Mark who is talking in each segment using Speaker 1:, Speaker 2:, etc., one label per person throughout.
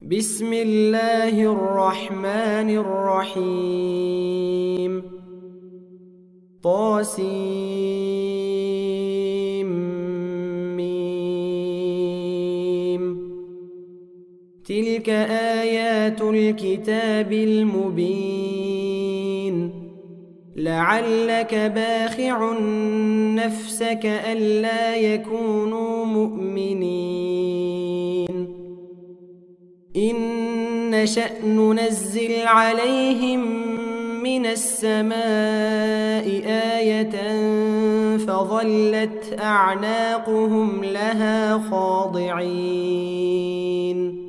Speaker 1: بسم الله الرحمن الرحيم طاسيم تلك آيات الكتاب المبين لعلك باخع نفسك ألا يكونوا مؤمنين إن نشأ ننزل عليهم من السماء آية فظلت أعناقهم لها خاضعين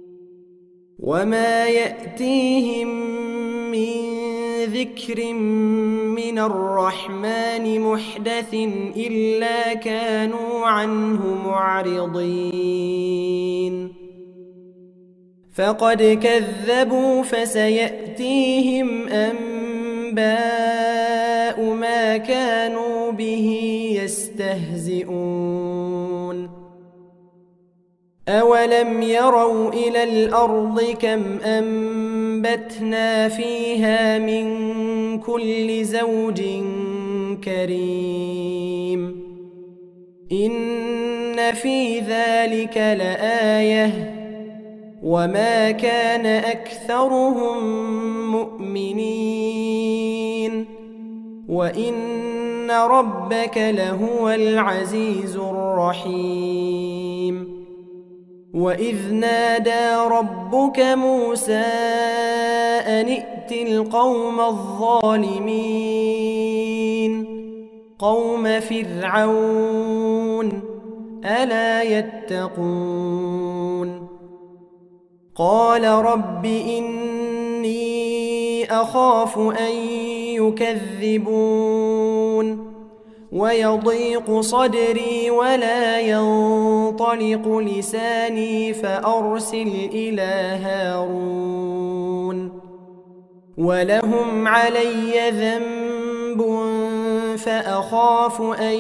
Speaker 1: وما يأتيهم من ذكر من الرحمن محدث إلا كانوا عنه معرضين فقد كذبوا فسيأتيهم أنباء ما كانوا به يستهزئون أولم يروا إلى الأرض كم أنبتنا فيها من كل زوج كريم إن في ذلك لآية وما كان أكثرهم مؤمنين وإن ربك لهو العزيز الرحيم وإذ نادى ربك موسى أن ائت القوم الظالمين قوم فرعون ألا يتقون قال رب إني أخاف أن يكذبون ويضيق صدري ولا ينطلق لساني فأرسل إلى هارون ولهم علي ذنب فأخاف أن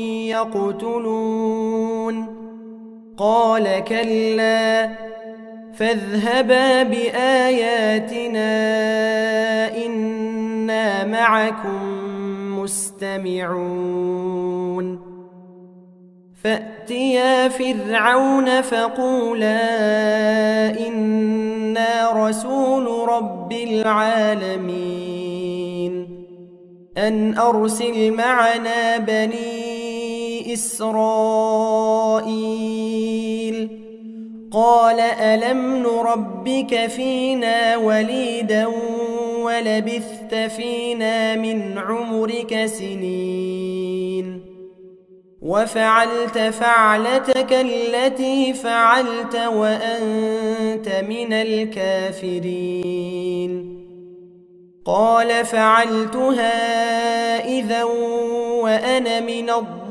Speaker 1: يقتلون قال كلا فاذهبا بآياتنا إنا معكم مستمعون فأتيا فرعون فقولا إنا رسول رب العالمين أن أرسل معنا بني إسرائيل قال ألم نربك فينا وليدا ولبثت فينا من عمرك سنين وفعلت فعلتك التي فعلت وأنت من الكافرين قال فعلتها إذا وأنا من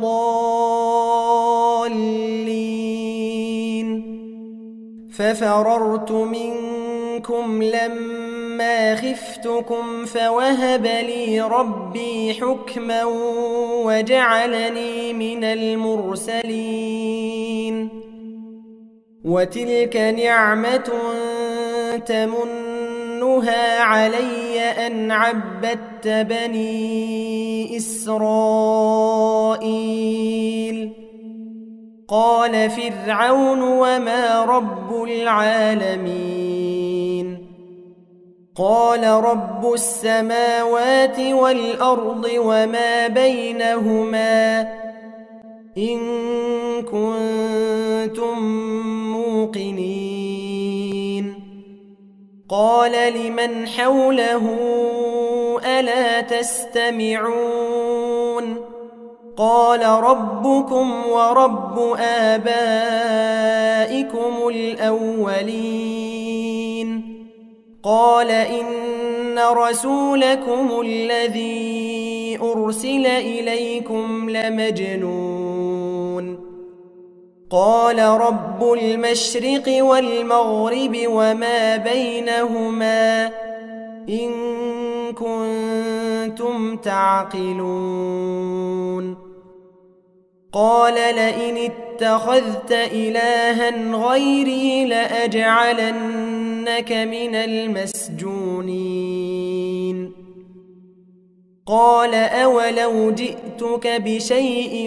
Speaker 1: الضالين ففررت منكم لما خفتكم فوهب لي ربي حكما وجعلني من المرسلين وتلك نعمة تمنها علي أن عبدت بني إسرائيل قال فرعون وما رب العالمين قال رب السماوات والأرض وما بينهما إن كنتم موقنين قال لمن حوله ألا تستمعون قال ربكم ورب آبائكم الأولين قال إن رسولكم الذي أرسل إليكم لمجنون قال رب المشرق والمغرب وما بينهما إن كنتم تعقلون قال لئن اتخذت إلها غيري لأجعلنك من المسجونين قال أولو جئتك بشيء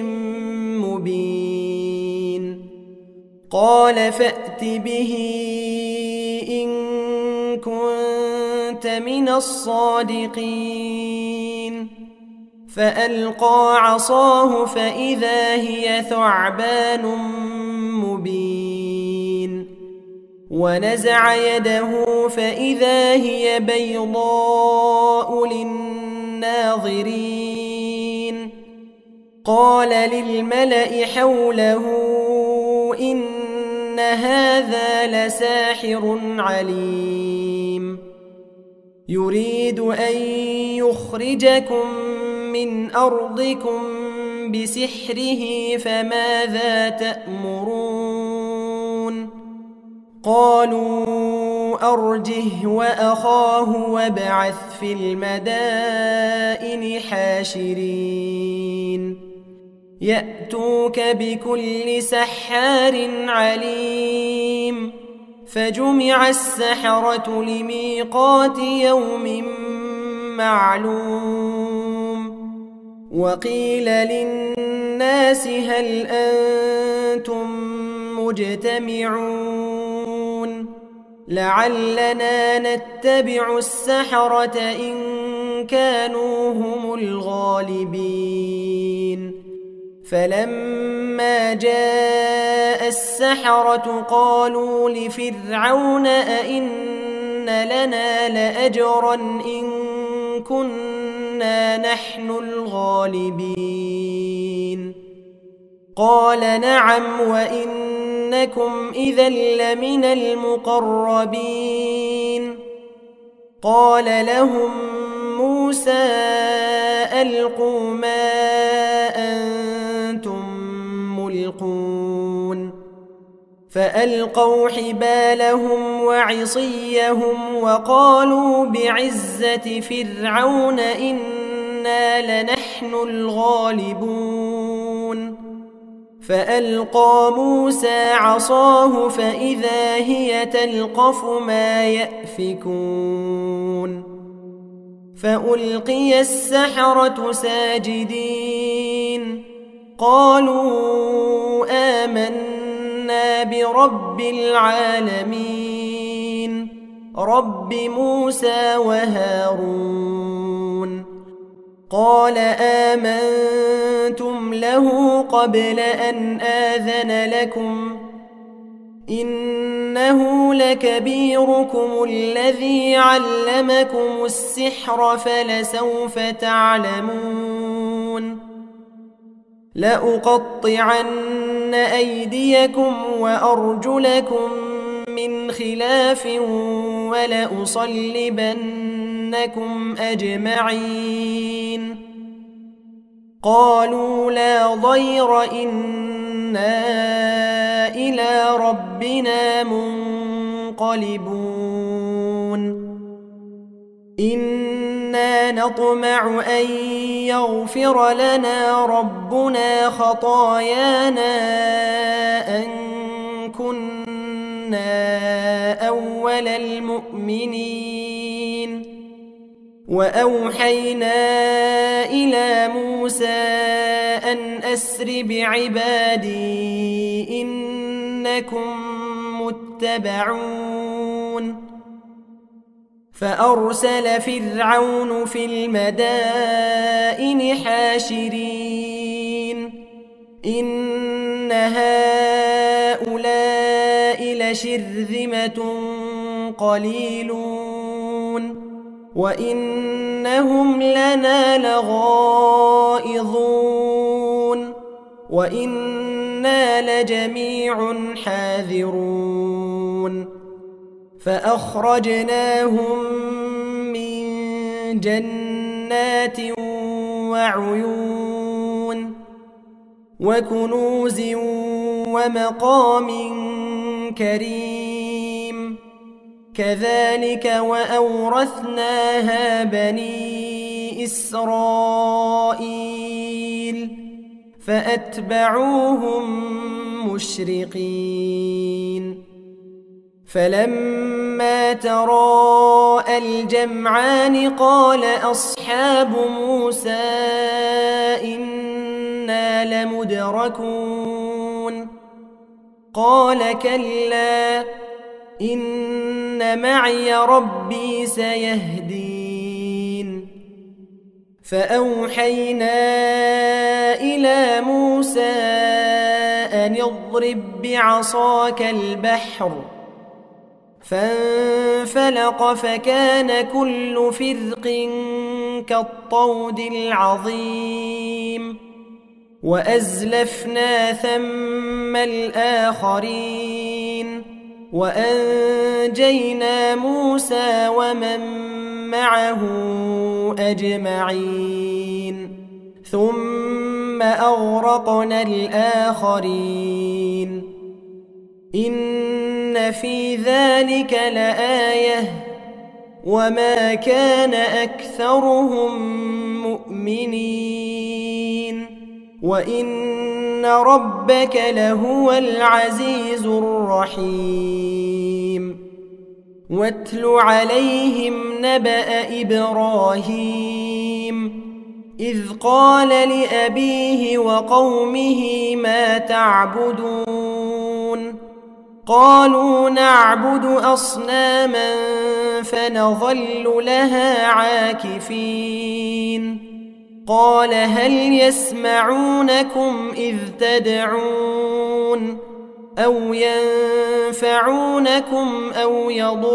Speaker 1: مبين قال فأت به إن كنت من الصادقين فألقى عصاه فإذا هي ثعبان مبين ونزع يده فإذا هي بيضاء للناظرين قال للملأ حوله إن هذا لساحر عليم يريد أن يخرجكم من أرضكم بسحره فماذا تأمرون قالوا أرجه وأخاه وابعث في المدائن حاشرين يأتوك بكل سحار عليم فجمع السحرة لميقات يوم معلوم وقيل للناس هل أنتم مجتمعون لعلنا نتبع السحرة إن كانوا هم الغالبين فلما جاء السحرة قالوا لفرعون أئن لنا لأجرا إن كنا نحن الغالبين قال نعم وإنكم إذا لمن المقربين قال لهم موسى ألقوا ما أنتم ملقون فألقوا حبالهم وعصيهم وقالوا بعزة فرعون إنا لنحن الغالبون فألقى موسى عصاه فإذا هي تلقف ما يأفكون فألقي السحرة ساجدين قالوا آمنا برب العالمين رب موسى وهارون قال آمنتم له قبل أن آذن لكم إنه لكبيركم الذي علمكم السحر فلسوف تعلمون لأقطعن أيديكم وأرجلكم من خلاف ولأصلبنكم أجمعين قالوا لا ضير إنا إلى ربنا منقلبون إنا نطمع أن يغفر لنا ربنا خطايانا أن كنا أول المؤمنين وأوحينا إلى موسى أن أسر بعبادي إنكم متبعون فأرسل فرعون في المدائن حاشرين إن هؤلاء لشرذمة قليلون وإنهم لنا لغائظون وإنا لجميع حاذرون فأخرجناهم من جنات وعيون وكنوز ومقام كريم كذلك وأورثناها بني إسرائيل فأتبعوهم مشرقين فلما تراءى الجمعان قال أصحاب موسى إنا لمدركون قال كلا إن معي ربي سيهدين فأوحينا إلى موسى أن اضرب بعصاك البحر فانفلق فكان كل فرق كالطود العظيم وأزلفنا ثم الآخرين وأنجينا موسى ومن معه أجمعين ثم أغرقنا الآخرين إن في ذلك لآية وما كان أكثرهم مؤمنين وإن ربك لهو العزيز الرحيم واتل عليهم نبأ إبراهيم إذ قال لأبيه وقومه ما تعبدون قالوا نعبد أصناما فنظل لها عاكفين قال هل يسمعونكم إذ تدعون أو ينفعونكم أو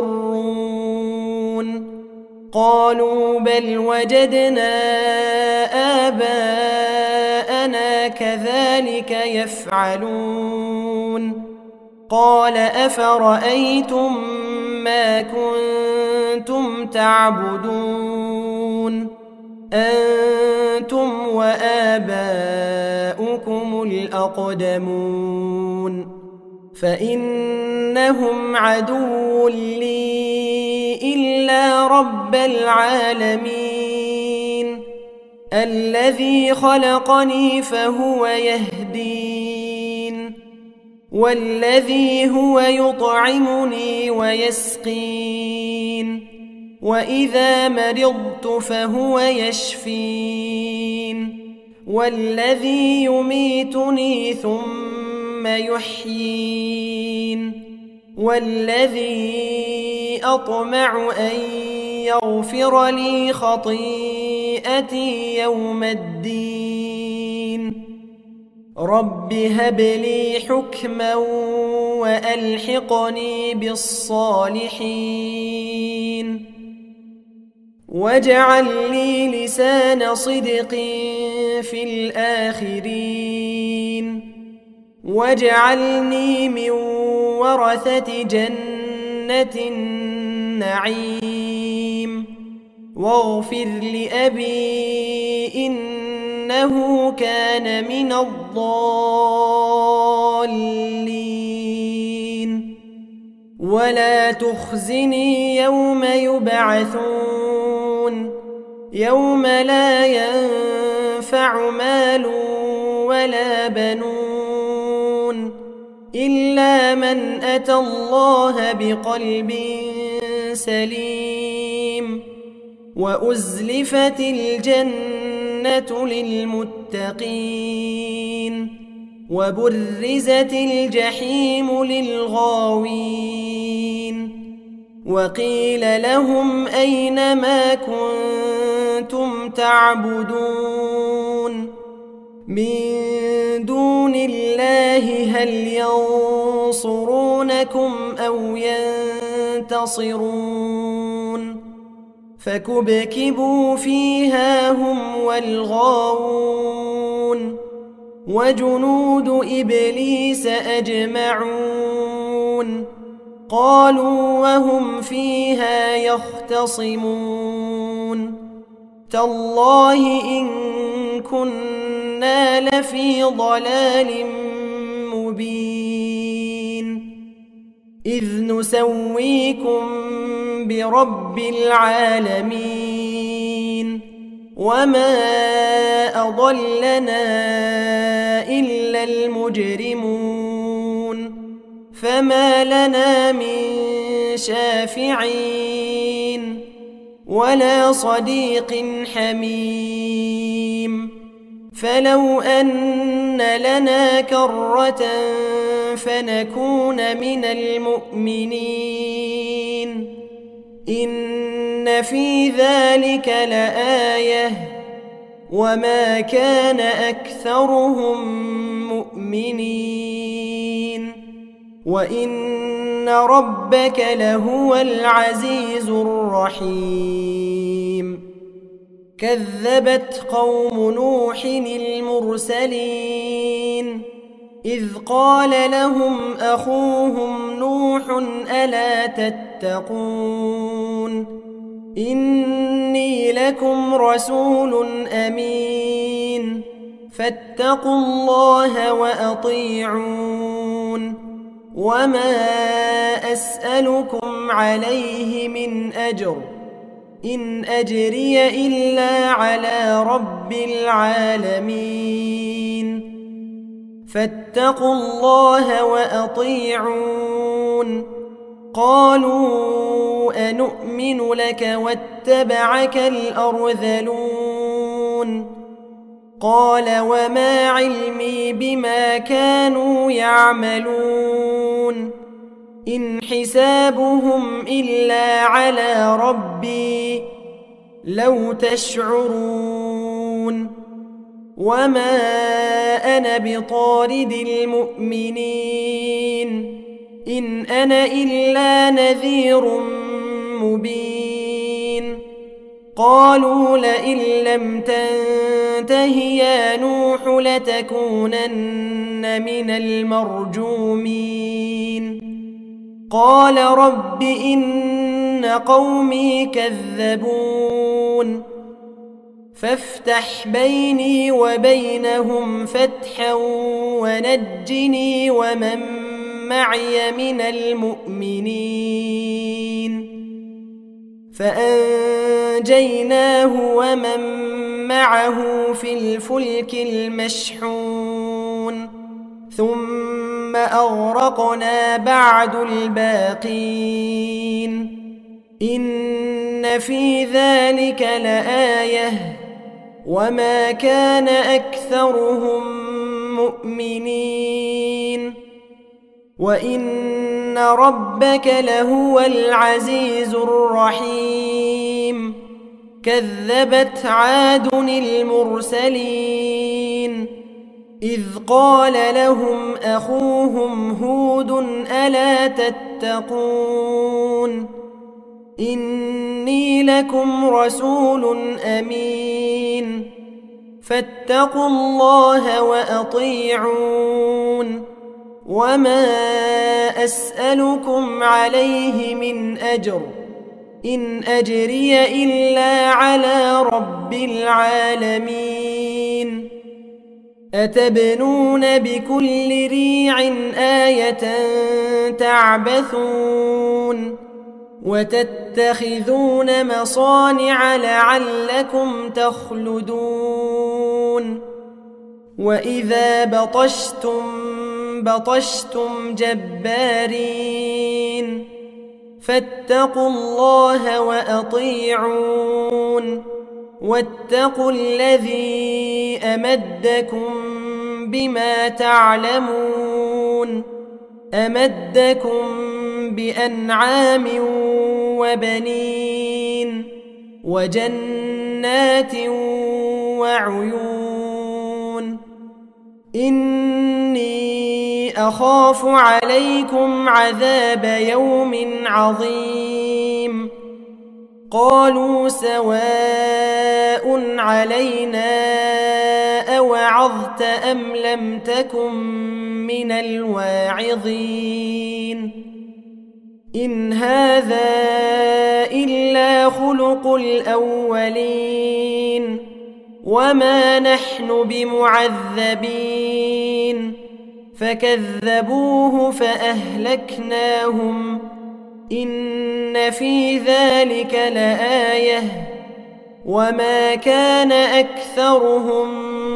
Speaker 1: يضرون قالوا بل وجدنا آباءنا كذلك يفعلون قال أفرأيتم ما كنتم تعبدون أنتم وآباؤكم الأقدمون فإنهم عدو لي إلا رب العالمين الذي خلقني فهو يهدين والذي هو يطعمني ويسقين وإذا مرضت فهو يشفين والذي يميتني ثم يحيين والذي أطمع أن يغفر لي خطيئتي يوم الدين رب هب لي حكما وألحقني بالصالحين واجعل لي لسان صدق في الآخرين واجعلني من ورثة جنة النعيم واغفر لأبي إنه كان من الضالين ولا تخزني يوم يبعثون يوم لا ينفع مال ولا بنون إلا من أتى الله بقلب سليم وأزلفت الجنة للمتقين وبرزت الجحيم للغاوين وقيل لهم أين ما كنتم تعبدون من دون الله هل ينصرونكم أو ينتصرون فكبكبوا فيها هم والغاوون وجنود إبليس أجمعون قالوا وهم فيها يختصمون تالله إن كنا لفي ضلال مبين إذ نسويكم برب العالمين وما أضلنا إلا المجرمون فما لنا من شافعين ولا صديق حميم فلو أن لنا كرة فنكون من المؤمنين إن في ذلك لآية وما كان أكثرهم مؤمنين وإن ربك لهو العزيز الرحيم كذبت قوم نوح المرسلين إذ قال لهم أخوهم نوح ألا تتقون إني لكم رسول أمين فاتقوا الله وأطيعون وما أسألكم عليه من أجر إن أجري إلا على رب العالمين فاتقوا الله وأطيعون قالوا أنؤمن لك واتبعك الأرذلون قال وما علمي بما كانوا يعملون إن حسابهم إلا على ربي لو تشعرون وما أنا بطارد المؤمنين إن أنا إلا نذير مبين قالوا لئن لم تنته يا نوح لتكونن من المرجومين قال رب إن قومي كذبون فافتح بيني وبينهم فتحا ونجني ومن معي من المؤمنين فأنجيناه ومن معه في الفلك المشحون ثم أغرقنا بعد الباقين إن في ذلك لآية وما كان أكثرهم مؤمنين وإن ربك لهو العزيز الرحيم كذبت عاد المرسلين إذ قال لهم أخوهم هود ألا تتقون إني لكم رسول أمين فاتقوا الله وأطيعون وما أسألكم عليه من أجر إن أجري إلا على رب العالمين أتبنون بكل ريع آية تعبثون وتتخذون مصانع لعلكم تخلدون وإذا بطشتم جبارين فاتقوا الله وأطيعون واتقوا الذي أمدكم بما تعلمون أمدكم بأنعام وبنين وجنات وعيون إني أخاف عليكم عذاب يوم عظيم قالوا سواء علينا أوعظت أم لم تكن من الواعظين إن هذا إلا خلق الأولين وما نحن بمعذبين فكذبوه فأهلكناهم إن في ذلك لآية وما كان أكثرهم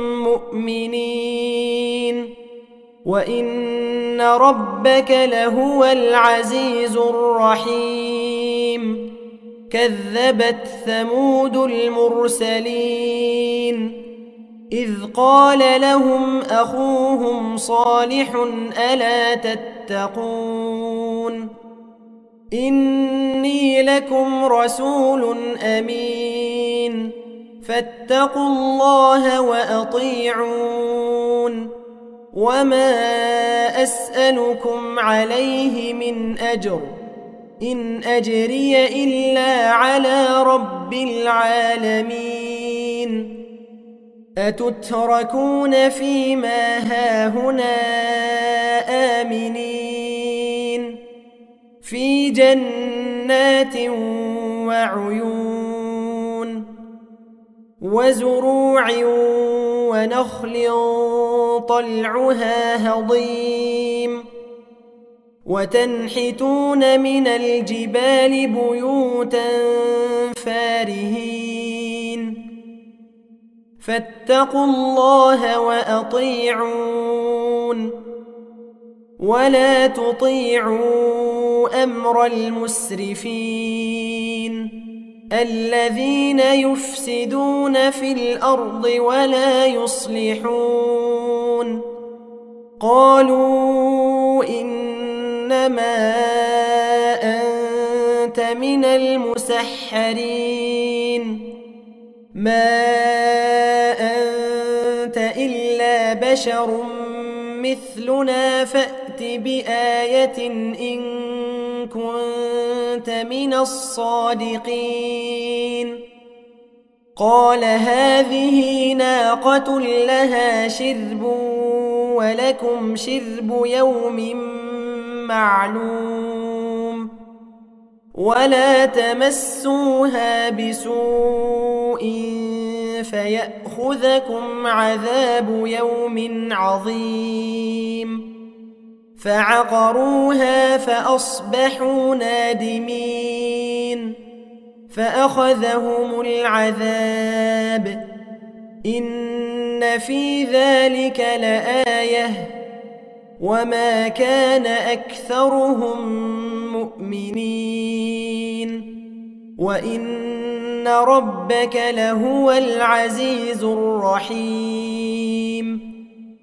Speaker 1: مؤمنين وإن ربك لهو العزيز الرحيم كذبت ثمود المرسلين إذ قال لهم أخوهم صالح ألا تتقون إني لكم رسول أمين فاتقوا الله وأطيعون وما أسألكم عليه من أجر إن أجري إلا على رب العالمين أتتركون فيما هاهنا آمنين في جنات وعيون وزروع ونخل طلعها هضيم وتنحتون من الجبال بيوتا فارهين فاتقوا الله وأطيعون ولا تطيعوا أمر المسرفين الذين يفسدون في الأرض ولا يصلحون قالوا إنما أنت من المسحرين ما أنت إلا بشر مثلنا فأت بآية إن كنت من الصادقين قال هذه ناقة لها شرب ولكم شرب يوم معلوم ولا تمسوها بسوء فيأخذكم عذاب يوم عظيم فعقروها فأصبحوا نادمين فأخذهم العذاب إن في ذلك لآية وما كان أكثرهم مؤمنين وإن ربك لهو العزيز الرحيم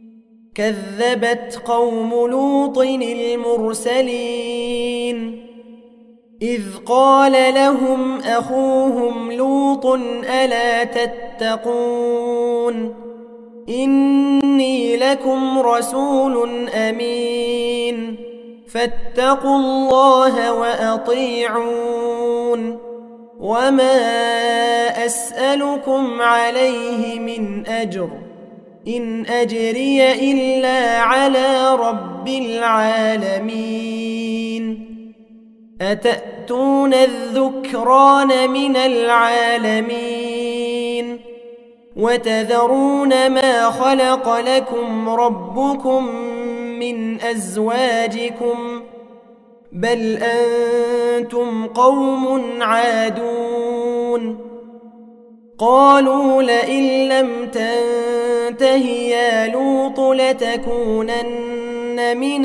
Speaker 1: كذبت قوم لوط المرسلين إذ قال لهم أخوهم لوط ألا تتقون إني لكم رسول أمين فاتقوا الله وأطيعون وما أسألكم عليه من أجر إن أجري إلا على رب العالمين أتأتون الذكران من العالمين وتذرون ما خلق لكم ربكم من أزواجكم بل أنتم قوم عادون قالوا لئن لم تنته يا لوط لتكونن من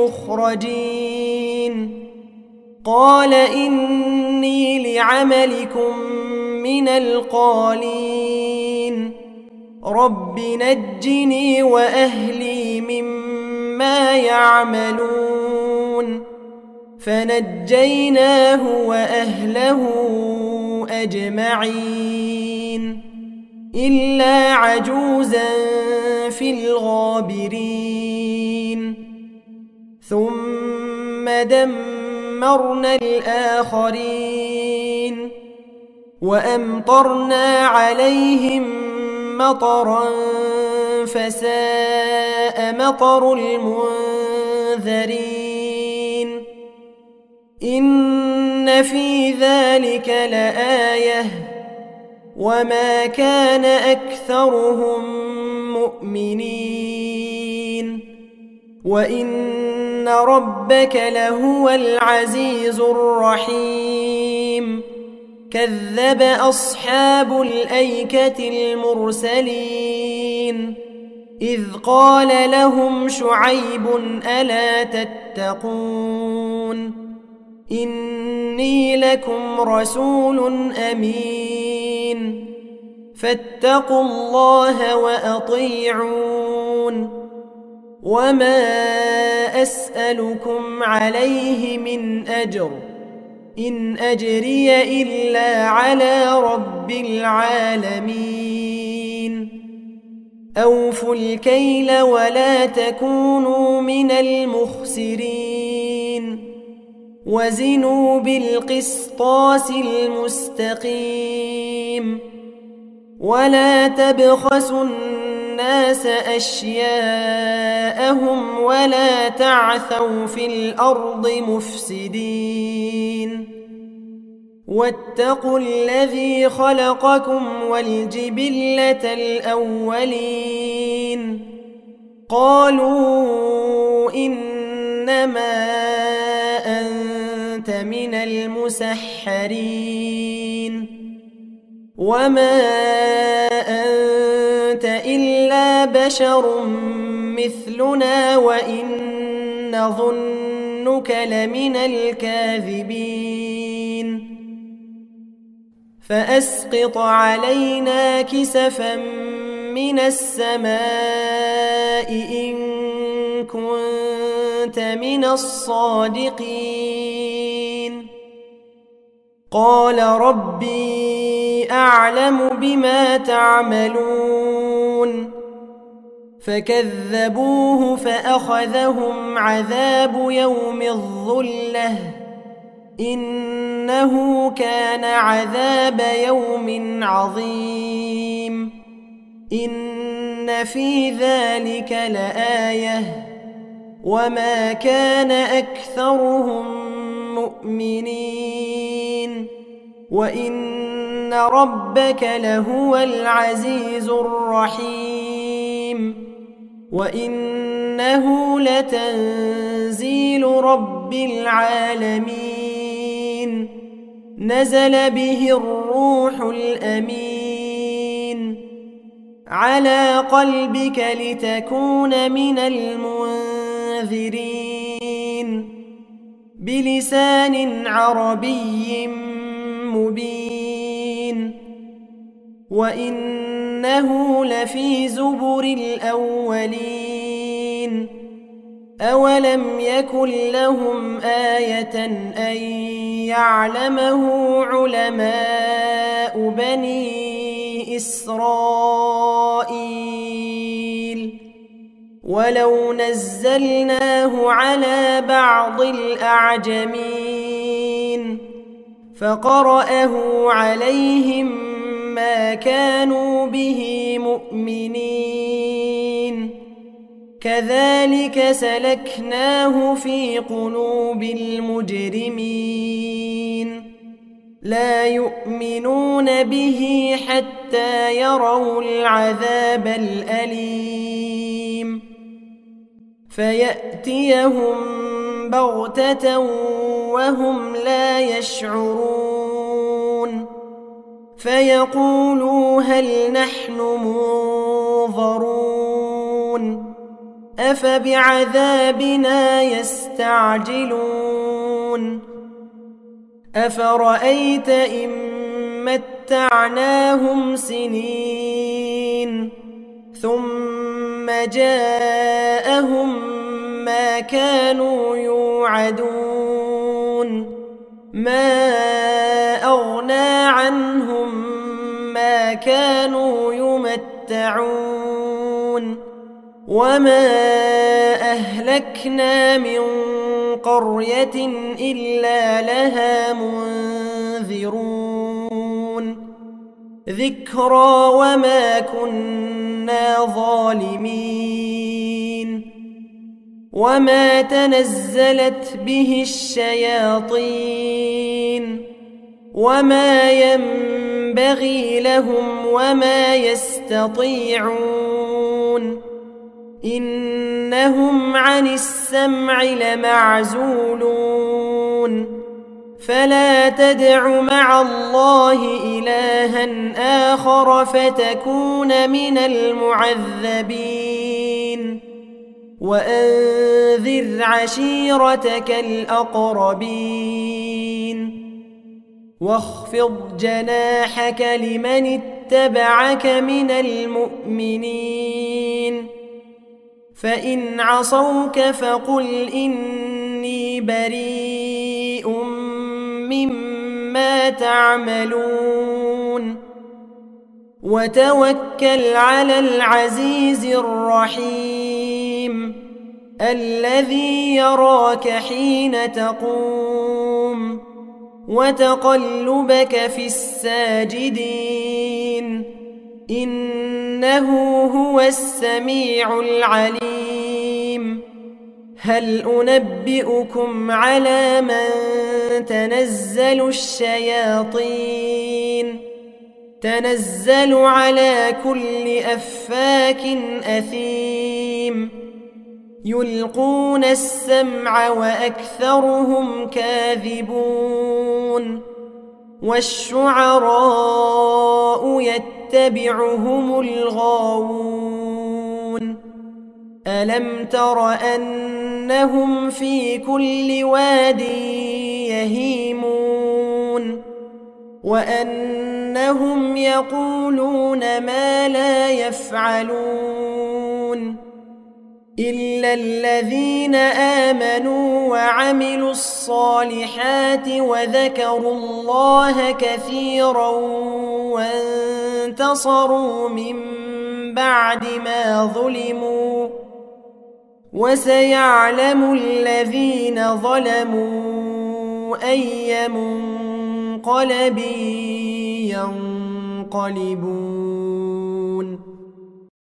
Speaker 1: المخرجين قال إني لعملكم من القالين رب نجني وأهلي مما يعملون فنجيناه وأهله أجمعين إلا عجوزا في الغابرين ثم دمرنا الآخرين وأمطرنا عليهم مطرا فساء مطر المنذرين إن في ذلك لآية وما كان أكثرهم مؤمنين وإن ربك لهو العزيز الرحيم كذب أصحاب الأيكة المرسلين إذ قال لهم شعيب ألا تتقون إني لكم رسول أمين فاتقوا الله وأطيعون وما أسألكم عليه من أجر إن أجري إلا على رب العالمين أوفوا الكيل ولا تكونوا من المخسرين وزنوا بالقسطاس المستقيم ولا تبخسوا الناس أشياءهم ولا تعثوا في الأرض مفسدين واتقوا الذي خلقكم والجبلة الأولين قالوا إنما أنت من المسحرين وما أنت إلا بشر مثلنا وإن نظنك لمن الكاذبين فأسقط علينا كسفا من السماء إن كنت من الصادقين قال ربي أعلم بما تعملون فكذبوه فأخذهم عذاب يوم الظلة إنه كان عذاب يوم عظيم إن في ذلك لآية وما كان أكثرهم مؤمنين وإن ربك لهو العزيز الرحيم وإنه لتنزيل رب العالمين نزل به الروح الأمين على قلبك لتكون من المنذرين بلسان عربي مبين وإنه لفي زبر الأولين أولم يكن لهم آية أن يعلمه علماء بني إسرائيل ولو نزلناه على بعض الأعجمين فقرأه عليهم ما كانوا به مؤمنين كذلك سلكناه في قلوب المجرمين لا يؤمنون به حتى يروا العذاب الأليم فيأتيهم بغتة وهم لا يشعرون فيقولوا هل نحن منظرون أفبعذابنا يستعجلون أفرأيت إن متعناهم سنين ثم جاءهم ما كانوا يوعدون ما أغنى عنهم ما كانوا يمتعون وما أهلكنا من قرية إلا لها منذرون ذكرى وما كنا ظالمين وما تنزلت به الشياطين وما ينبغي لهم وما يستطيعون إنهم عن السمع لمعزولون فلا تدع مع الله إلها آخر فتكون من المعذبين وأنذر عشيرتك الأقربين واخفض جناحك لمن اتبعك من المؤمنين فإن عصوك فقل إني بريء مما تعملون وتوكل على العزيز الرحيم الذي يراك حين تقوم وتقلبك في الساجدين إنه هو السميع العليم هل أنبئكم على من تنزل الشياطين تنزل على كل أفاك أثيم يلقون السمع وأكثرهم كاذبون والشعراء يتبعهم الغاوون ألم تر أنهم في كل واد يهيمون وأنهم يقولون ما لا يفعلون إلا الذين آمنوا وعملوا الصالحات وذكروا الله كثيرا وانتصروا من بعد ما ظلموا وسيعلم الذين ظلموا أي منقلب ينقلبون